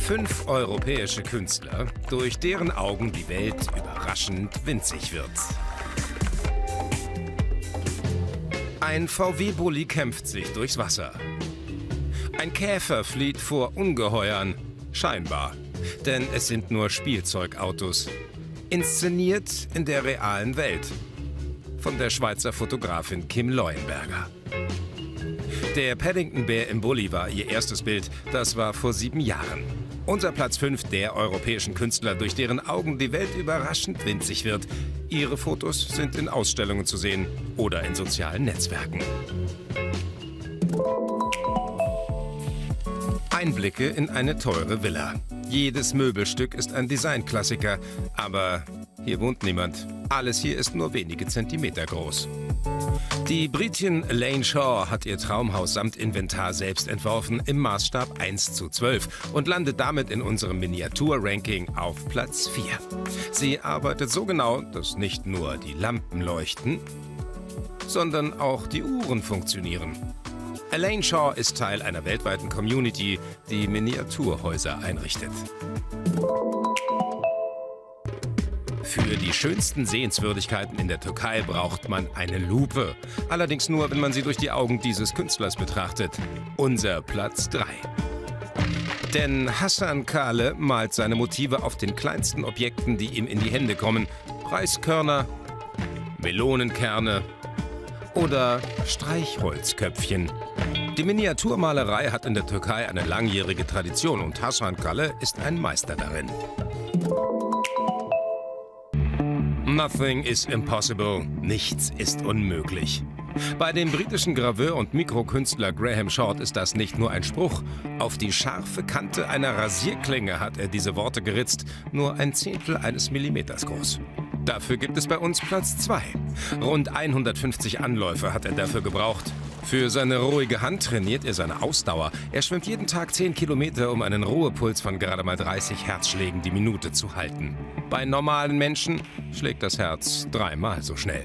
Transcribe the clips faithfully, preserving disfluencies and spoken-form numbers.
Fünf europäische Künstler, durch deren Augen die Welt überraschend winzig wird. Ein V W-Bulli kämpft sich durchs Wasser. Ein Käfer flieht vor Ungeheuern, scheinbar, denn es sind nur Spielzeugautos. Inszeniert in der realen Welt. Von der Schweizer Fotografin Kim Leuenberger. Der Paddington-Bär im Bulli war ihr erstes Bild, das war vor sieben Jahren. Unser Platz fünf der europäischen Künstler, durch deren Augen die Welt überraschend winzig wird. Ihre Fotos sind in Ausstellungen zu sehen oder in sozialen Netzwerken. Einblicke in eine teure Villa. Jedes Möbelstück ist ein Designklassiker, aber hier wohnt niemand. Alles hier ist nur wenige Zentimeter groß. Die Britin Elaine Shaw hat ihr Traumhaus samt Inventar selbst entworfen im Maßstab eins zu zwölf und landet damit in unserem Miniatur-Ranking auf Platz vier. Sie arbeitet so genau, dass nicht nur die Lampen leuchten, sondern auch die Uhren funktionieren. Elaine Shaw ist Teil einer weltweiten Community, die Miniaturhäuser einrichtet. Für die schönsten Sehenswürdigkeiten in der Türkei braucht man eine Lupe. Allerdings nur, wenn man sie durch die Augen dieses Künstlers betrachtet. Unser Platz drei. Denn Hasan Kale malt seine Motive auf den kleinsten Objekten, die ihm in die Hände kommen. Reiskörner, Melonenkerne oder Streichholzköpfchen. Die Miniaturmalerei hat in der Türkei eine langjährige Tradition und Hasan Kale ist ein Meister darin. Nothing is impossible. Nichts ist unmöglich. Bei dem britischen Graveur und Mikrokünstler Graham Short ist das nicht nur ein Spruch. Auf die scharfe Kante einer Rasierklinge hat er diese Worte geritzt, nur ein Zehntel eines Millimeters groß. Dafür gibt es bei uns Platz zwei. Rund hundertfünfzig Anläufe hat er dafür gebraucht. Für seine ruhige Hand trainiert er seine Ausdauer. Er schwimmt jeden Tag zehn Kilometer, um einen Ruhepuls von gerade mal dreißig Herzschlägen die Minute zu halten. Bei normalen Menschen schlägt das Herz dreimal so schnell.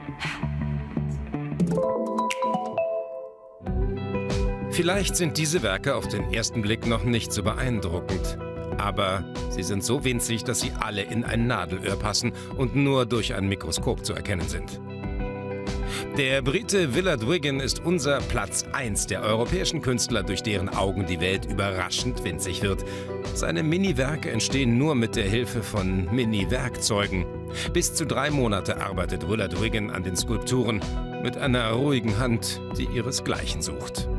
Vielleicht sind diese Werke auf den ersten Blick noch nicht so beeindruckend. Aber sie sind so winzig, dass sie alle in ein Nadelöhr passen und nur durch ein Mikroskop zu erkennen sind. Der Brite Willard Wiggin ist unser Platz eins der europäischen Künstler, durch deren Augen die Welt überraschend winzig wird. Seine Mini-Werke entstehen nur mit der Hilfe von Mini-Werkzeugen. Bis zu drei Monate arbeitet Willard Wiggin an den Skulpturen mit einer ruhigen Hand, die ihresgleichen sucht.